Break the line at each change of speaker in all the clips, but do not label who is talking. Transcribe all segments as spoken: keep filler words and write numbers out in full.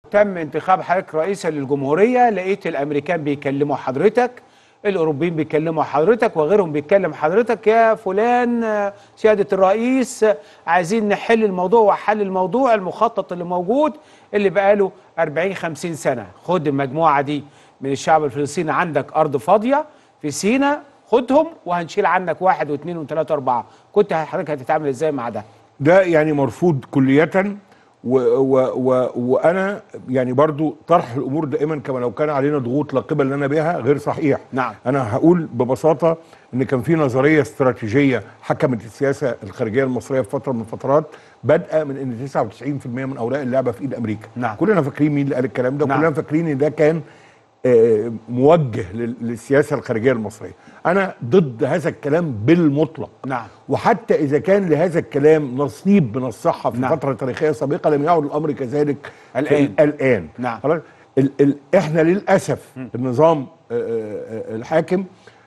تم انتخاب حضرتك رئيسا للجمهوريه، لقيت الامريكان بيكلموا حضرتك، الاوروبيين بيكلموا حضرتك، وغيرهم بيتكلم حضرتك يا فلان سياده الرئيس، عايزين نحل الموضوع وحل الموضوع المخطط اللي موجود اللي بقاله أربعين خمسين سنه. خد المجموعه دي من الشعب الفلسطيني، عندك ارض فاضيه في سيناء، خدهم وهنشيل عنك واحد واثنين وثلاثه واربعه. كنت حضرتك هتتعامل ازاي مع ده؟
ده يعني مرفوض كلية. و و و وانا يعني برضو طرح الامور دائما كما لو كان علينا ضغوط لا قبل لنا بها غير صحيح.
نعم.
انا هقول ببساطه ان كان في نظريه استراتيجيه حكمت السياسه الخارجيه المصريه في فتره من الفترات، بادئه من ان تسعة وتسعين بالمئة من اوراق اللعبه في ايد امريكا.
نعم.
كلنا فاكرين مين اللي قال الكلام ده.
نعم.
كلنا فاكرين ان ده كان آه موجه للسياسه الخارجيه المصريه. انا ضد هذا الكلام بالمطلق.
نعم.
وحتى اذا كان لهذا الكلام نصيب من الصحه في
نعم.
فتره تاريخيه سابقه لم يعد الامر كذلك
الان.
الان.
نعم.
خلاص. ال ال احنا للاسف م. النظام الحاكم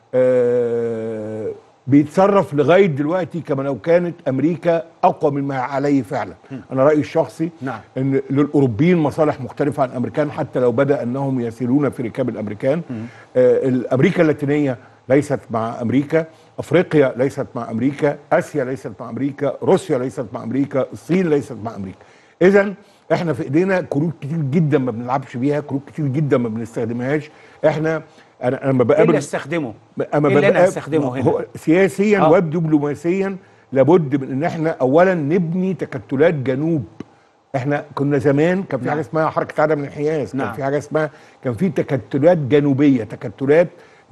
بيتصرف لغايه دلوقتي كما لو كانت امريكا اقوى مما عليه فعلا. م. انا رايي الشخصي
نعم.
ان للاوروبيين مصالح مختلفه عن الامريكان، حتى لو بدا انهم يسيرون في ركاب الامريكان. آه امريكا اللاتينيه ليست مع امريكا، افريقيا ليست مع امريكا، اسيا ليست مع امريكا، روسيا ليست مع امريكا، الصين ليست مع امريكا. اذا احنا في ايدينا كروت كتير جدا ما بنلعبش بيها، كروت كتير جدا ما بنستخدمهاش. احنا انا انا بقابل
ايه اللي استخدمه؟
اما
ايه اللي انا استخدمه هنا؟
هو سياسيا آه. ودبلوماسيا لابد من ان احنا اولا نبني تكتلات جنوب. احنا كنا زمان كان في
نعم.
حاجه اسمها حركه عدم الانحياز.
نعم.
كان في حاجه اسمها كان في تكتلات جنوبيه، تكتلات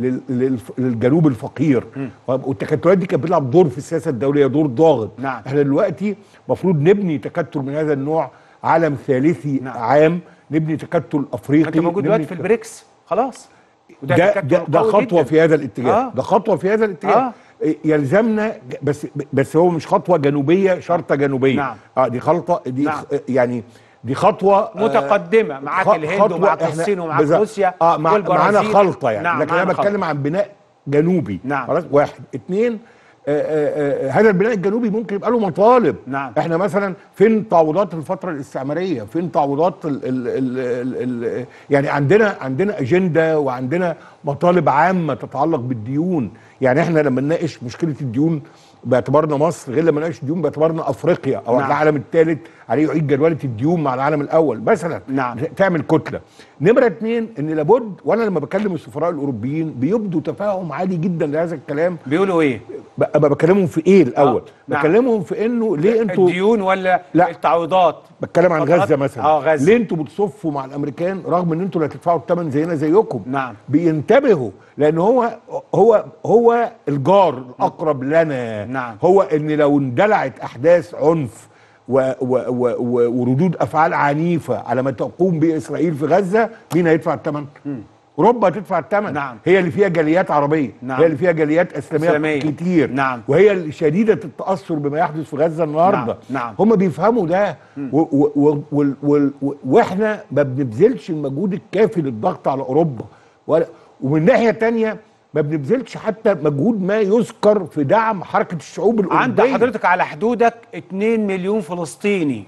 للجنوب الفقير. م. والتكتلات دي كانت بتلعب دور في السياسه الدوليه، دور ضاغط.
نعم.
احنا دلوقتي المفروض نبني تكتل من هذا النوع، عالم ثالثي. نعم. عام، نبني تكتل افريقي.
انت موجود دلوقتي في البريكس خلاص.
ده ده, ده خطوه جداً. في هذا الاتجاه. آه. ده خطوه في هذا الاتجاه. آه. يلزمنا بس بس هو مش خطوه جنوبيه شرطه جنوبيه.
نعم.
اه دي خلطه دي. نعم. يعني دي خطوه
متقدمه معاك الهند ومعاك الصين ومعاك روسيا
اه معانا خلطه يعني.
نعم.
لكن انا بتكلم عن بناء جنوبي.
نعم.
خلاص. واحد اتنين آآ آآ هذا البناء الجنوبي ممكن يبقى له مطالب.
نعم.
احنا مثلا فين تعويضات الفتره الاستعماريه؟ فين تعويضات ال ال ال ال ال يعني عندنا عندنا اجنده وعندنا مطالب عامه تتعلق بالديون. يعني احنا لما نناقش مشكله الديون باعتبارنا مصر غير لما نناقش الديون باعتبارنا افريقيا او
نعم.
العالم الثالث عليه يعيد جدوله الديون مع العالم الاول مثلا.
نعم.
تعمل كتله. نمره اثنين ان لابد، وانا لما بكلم السفراء الاوروبيين بيبدوا تفاهم عالي جدا لهذا الكلام.
بيقولوا ايه؟
بكلمهم في ايه الاول؟
آه.
بكلمهم نعم. في انه ليه انتوا
الديون ولا لا. التعويضات؟
بتكلم عن غزه مثلا.
اه غزه.
ليه انتوا بتصفوا مع الامريكان رغم ان انتوا اللي هتدفعوا الثمن زينا زيكم؟
نعم.
بينتبهوا لان هو هو هو الجار الاقرب لنا.
نعم.
هو ان لو اندلعت احداث عنف و و و و وردود افعال عنيفه على ما تقوم به اسرائيل في غزه، مين هيدفع الثمن؟ اوروبا هتدفع الثمن.
نعم.
هي اللي فيها جاليات عربيه. نعم. هي اللي فيها جاليات اسلاميه, إسلامية. كتير.
نعم.
وهي اللي شديده التاثر بما يحدث في غزه النهارده.
نعم. نعم.
هم بيفهموا ده. و و و و و واحنا ما بنبذلش المجهود الكافي للضغط على اوروبا. ومن ناحيه ثانيه ما بنبذلش حتى مجهود ما يذكر في دعم حركه الشعوب الاوروبيه.
عند حضرتك على حدودك اتنين مليون فلسطيني،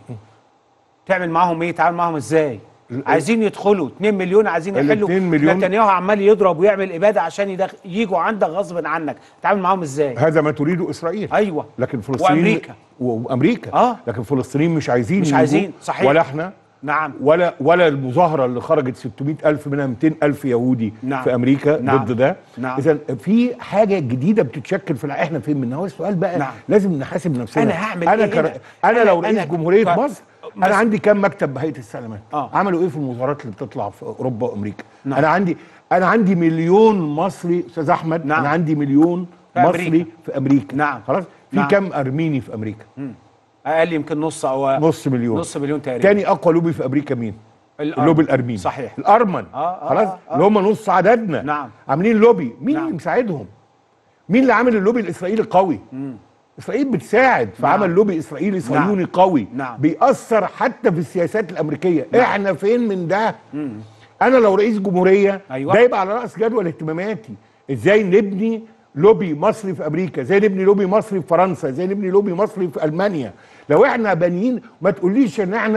تعمل معاهم ايه؟ تعمل معاهم ازاي؟ عايزين يدخلوا اتنين مليون، عايزين يحلوا. نتنياهو عمال يضرب ويعمل اباده عشان يدخل يجوا عندك غصب عنك، تعمل معاهم ازاي؟
هذا ما تريده اسرائيل.
ايوه.
لكن فلسطين
وامريكا
وامريكا
اه
لكن الفلسطينيين مش عايزين
مش عايزين. صحيح.
ولا احنا.
نعم.
ولا ولا المظاهره اللي خرجت ستمائة ألف منها مئتين ألف يهودي.
نعم.
في امريكا. نعم. ضد ده.
نعم.
اذا في حاجه جديده بتتشكل في احنا فين منها. هو السؤال بقى.
نعم.
لازم نحاسب نفسنا.
انا هعمل
انا
ايه
كر...
انا,
أنا لو رئيس
أنا
جمهوريه
ك...
مصر مس... انا عندي كام مكتب بهيئه السلامات.
آه.
عملوا ايه في المظاهرات اللي بتطلع في اوروبا وامريكا.
نعم.
انا عندي انا عندي مليون مصري استاذ احمد.
نعم.
انا عندي مليون
في
مصري
أمريكا.
في امريكا.
نعم.
خلاص. في
نعم.
كام ارميني في امريكا؟
مم. اقل يمكن نص او
نص مليون.
نص مليون تقريبا.
تاني اقوى لوبي في امريكا مين؟ اللوبي الارميني.
صحيح.
الارمن.
آه آه
خلاص.
آه آه.
اللي هم نص عددنا.
نعم.
عاملين لوبي. مين
نعم.
اللي مساعدهم؟ مين اللي عامل اللوبي الاسرائيلي قوي؟
مم.
اسرائيل بتساعد في
نعم.
عمل لوبي اسرائيلي صهيوني. نعم. قوي.
نعم.
بيأثر حتى في السياسات الامريكيه. نعم. احنا فين من ده؟
مم.
انا لو رئيس جمهوريه.
أيوة.
ده يبقى على راس جدول اهتماماتي. ازاي نبني لوبي مصري في امريكا، ازاي نبني لوبي مصري في فرنسا، ازاي نبني لوبي مصري في المانيا. لو احنا بانيين ما تقوليش ان احنا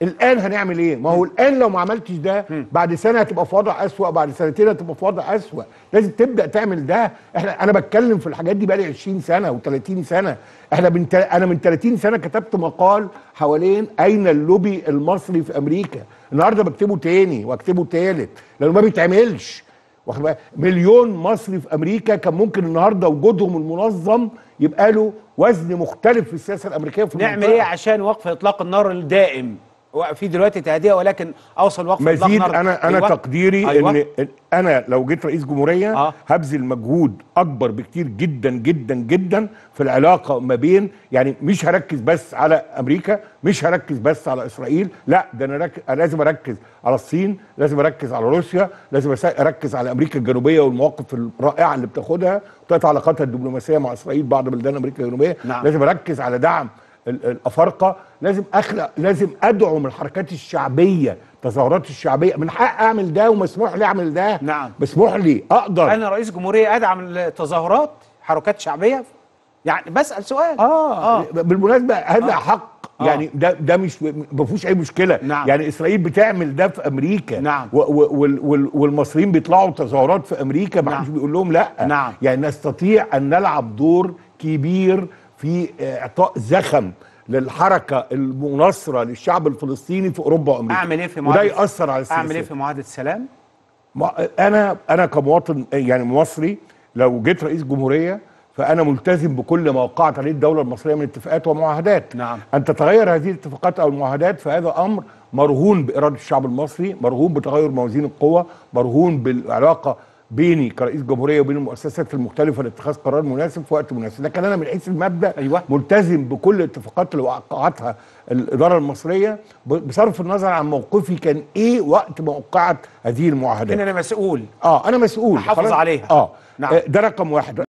الان هنعمل ايه؟ ما هو الان لو ما عملتش ده بعد سنه هتبقى في وضع اسوأ، بعد سنتين هتبقى في وضع اسوأ. لازم تبدا تعمل ده. احنا انا بتكلم في الحاجات دي بقالي عشرين سنه و30 سنه. احنا من تل... انا من ثلاثين سنه كتبت مقال حوالين اين اللوبي المصري في امريكا. النهارده بكتبه تاني واكتبه تالت لانه ما بيتعملش. واخد بالك؟ مليون مصري في امريكا كان ممكن النهارده وجودهم المنظم يبقى له وزن مختلف في السياسه الامريكيه في
نعمل ايه عشان وقف اطلاق النار الدائم؟ في دلوقتي تهدئه ولكن اوصل وقف اطلاق
مزيد.
النار.
انا انا
أيوة.
تقديري
أيوة.
ان انا لو جيت رئيس جمهوريه
آه.
هبذل مجهود اكبر بكتير جدا جدا جدا في العلاقه ما بين، يعني مش هركز بس على امريكا، مش هركز بس على اسرائيل، لا ده انا رك... لازم اركز على الصين، لازم اركز على روسيا، لازم اركز على امريكا الجنوبيه والمواقف الرائعه اللي بتاخدها وتقطع علاقاتها الدبلوماسيه مع اسرائيل بعض بلدان امريكا الجنوبيه.
نعم.
لازم اركز على دعم الافارقه، لازم اخلق، لازم ادعم الحركات الشعبيه، التظاهرات الشعبيه. من حق اعمل ده ومسموح لي اعمل ده.
نعم.
مسموح لي اقدر.
انا رئيس جمهوريه ادعم التظاهرات حركات شعبيه؟ يعني بسال سؤال.
اه, آه. بالمناسبه هذا آه. حق.
آه.
يعني ده ده مش ما فيهوش اي مشكله.
نعم.
يعني اسرائيل بتعمل ده في امريكا.
نعم.
والمصريين بيطلعوا تظاهرات في امريكا ما حدش نعم. بيقول لهم لا.
نعم.
يعني نستطيع ان نلعب دور كبير في اعطاء زخم للحركه المناصره للشعب الفلسطيني في اوروبا وامريكا.
اعمل ايه في معاهده؟
وده ياثر على السياسه.
اعمل ايه في معاهده السلام؟
انا انا كمواطن يعني مصري لو جيت رئيس جمهوريه فانا ملتزم بكل ما وقعت عليه الدوله المصريه من اتفاقات ومعاهدات.
نعم.
ان تتغير هذه الاتفاقات او المعاهدات فهذا امر مرهون باراده الشعب المصري، مرهون بتغير موازين القوى، مرهون بالعلاقه بيني كرئيس جمهوريه وبين المؤسسات المختلفه لاتخاذ قرار مناسب في وقت مناسب. لكن انا من حيث المبدا
أيوة.
ملتزم بكل الاتفاقات اللي وقعتها الاداره المصريه بصرف النظر عن موقفي كان ايه وقت ما وقعت هذه المعاهدات.
ان انا مسؤول.
اه انا مسؤول
احافظ عليها.
اه
نعم.
ده رقم واحد.